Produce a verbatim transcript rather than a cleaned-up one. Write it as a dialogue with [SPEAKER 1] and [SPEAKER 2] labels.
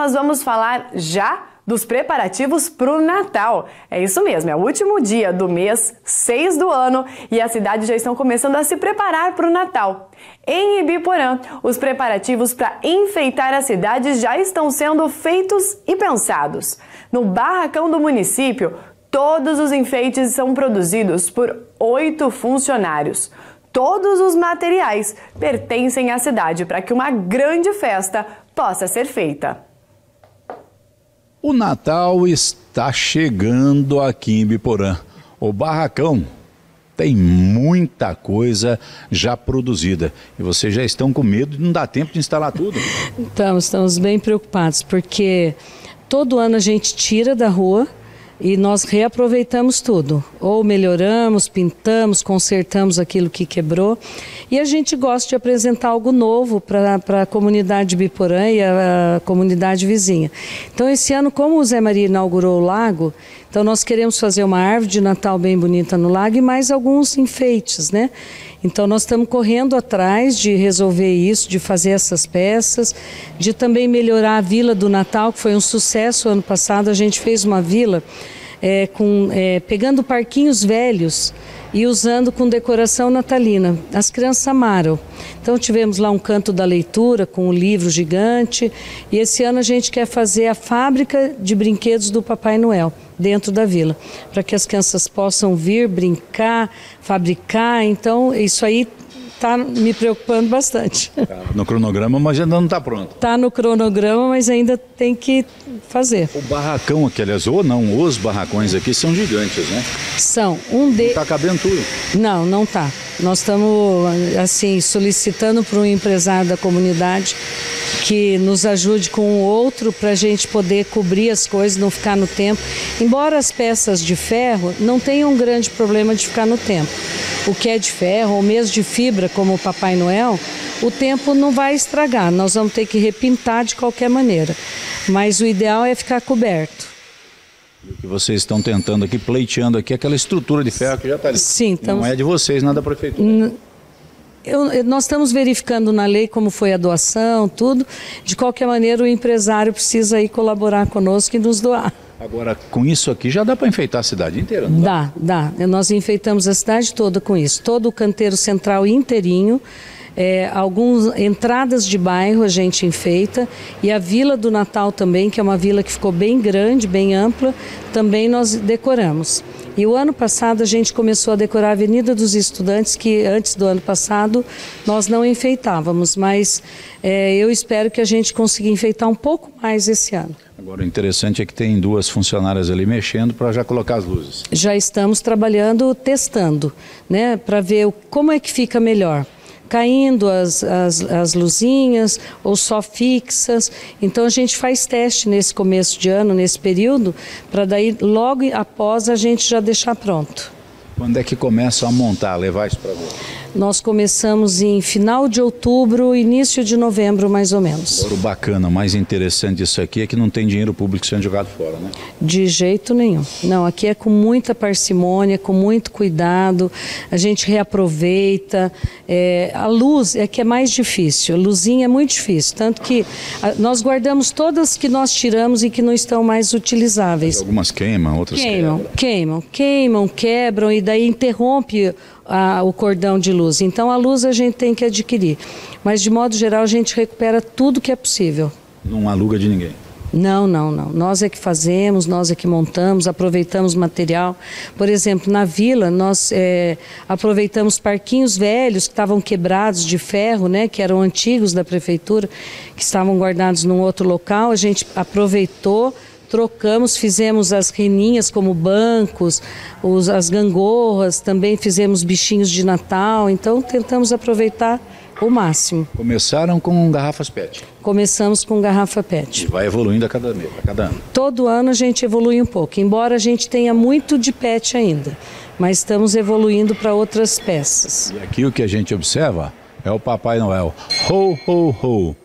[SPEAKER 1] nós vamos falar já dos preparativos para o Natal. É isso mesmo, é o último dia do mês seis do ano e as cidades já estão começando a se preparar para o Natal. Em Ibiporã, os preparativos para enfeitar a cidade já estão sendo feitos e pensados. No barracão do município, todos os enfeites são produzidos por oito funcionários. Todos os materiais pertencem à cidade para que uma grande festa possa ser feita.
[SPEAKER 2] O Natal está chegando aqui em Ibiporã. O barracão tem muita coisa já produzida. E vocês já estão com medo de não dar tempo de instalar tudo?
[SPEAKER 3] Estamos, estamos bem preocupados, porque todo ano a gente tira da rua e nós reaproveitamos tudo. Ou melhoramos, pintamos, consertamos aquilo que quebrou. E a gente gosta de apresentar algo novo para a comunidade de Ibiporã e a, a comunidade vizinha. Então esse ano, como o Zé Maria inaugurou o lago, então nós queremos fazer uma árvore de Natal bem bonita no lago e mais alguns enfeites, né? Então nós estamos correndo atrás de resolver isso, de fazer essas peças, de também melhorar a Vila do Natal, que foi um sucesso ano passado. A gente fez uma vila é, com, é, pegando parquinhos velhos e usando com decoração natalina. As crianças amaram. Então tivemos lá um canto da leitura com um livro gigante e esse ano a gente quer fazer a fábrica de brinquedos do Papai Noel dentro da vila, para que as crianças possam vir, brincar, fabricar. Então isso aí está me preocupando bastante.
[SPEAKER 2] Tá no cronograma, mas ainda não está pronto.
[SPEAKER 3] Está no cronograma, mas ainda tem que fazer.
[SPEAKER 2] O barracão aqui, aliás, ou não, os barracões aqui são gigantes, né?
[SPEAKER 3] São. Um de...
[SPEAKER 2] Não está cabendo tudo?
[SPEAKER 3] Não, não está. Nós estamos, assim, solicitando para um empresário da comunidade que nos ajude com o outro para a gente poder cobrir as coisas, não ficar no tempo. Embora as peças de ferro não tenham um grande problema de ficar no tempo. O que é de ferro ou mesmo de fibra, como o Papai Noel, o tempo não vai estragar. Nós vamos ter que repintar de qualquer maneira. Mas o ideal é ficar coberto.
[SPEAKER 2] O que vocês estão tentando aqui, pleiteando aqui, aquela estrutura de ferro que já está ali.
[SPEAKER 3] Sim, estamos...
[SPEAKER 2] Não é de vocês, não é da prefeitura.
[SPEAKER 3] N... Eu, nós estamos verificando na lei como foi a doação, tudo. De qualquer maneira, o empresário precisa aí colaborar conosco e nos doar.
[SPEAKER 2] Agora, com isso aqui, já dá para enfeitar a cidade inteira, não dá?
[SPEAKER 3] Dá, dá. Nós enfeitamos a cidade toda com isso. Todo o canteiro central inteirinho. É, algumas entradas de bairro a gente enfeita e a Vila do Natal também, que é uma vila que ficou bem grande, bem ampla, também nós decoramos. E o ano passado a gente começou a decorar a Avenida dos Estudantes, que antes do ano passado nós não enfeitávamos, mas é, eu espero que a gente consiga enfeitar um pouco mais esse ano.
[SPEAKER 2] Agora o interessante é que tem duas funcionárias ali mexendo para já colocar as luzes. Já
[SPEAKER 3] estamos trabalhando, testando, né, para ver como é que fica melhor. Caindo as, as, as luzinhas ou só fixas. Então a gente faz teste nesse começo de ano, nesse período, para daí logo após a gente já deixar pronto.
[SPEAKER 2] Quando é que começam a montar, levar isso para ver?
[SPEAKER 3] Nós começamos em final de outubro, início de novembro, mais ou menos.
[SPEAKER 2] O bacana, o mais interessante disso aqui é que não tem dinheiro público sendo jogado fora, né?
[SPEAKER 3] De jeito nenhum. Não, aqui é com muita parcimônia, com muito cuidado, a gente reaproveita. É, a luz é que é mais difícil, a luzinha é muito difícil, tanto que a, nós guardamos todas que nós tiramos e que não estão mais utilizáveis.
[SPEAKER 2] Mas algumas queimam, outras
[SPEAKER 3] queimam.
[SPEAKER 2] Quebram.
[SPEAKER 3] Queimam, queimam, quebram e daí interrompe A, o cordão de luz. Então a luz a gente tem que adquirir, mas de modo geral a gente recupera tudo que é possível.
[SPEAKER 2] Não aluga de ninguém?
[SPEAKER 3] Não, não, não. Nós é que fazemos, nós é que montamos, aproveitamos material. Por exemplo, na vila nós é, aproveitamos parquinhos velhos que estavam quebrados de ferro, né, que eram antigos da prefeitura, que estavam guardados num outro local. A gente aproveitou, trocamos, fizemos as reninhas como bancos, os, as gangorras, também fizemos bichinhos de Natal, então tentamos aproveitar o máximo.
[SPEAKER 2] Começaram com garrafas P E T?
[SPEAKER 3] Começamos com garrafa P E T.
[SPEAKER 2] E vai evoluindo a cada, a cada ano?
[SPEAKER 3] Todo ano a gente evolui um pouco, embora a gente tenha muito de P E T ainda, mas estamos evoluindo para outras peças.
[SPEAKER 2] E aqui o que a gente observa é o Papai Noel. Ho, ho, ho!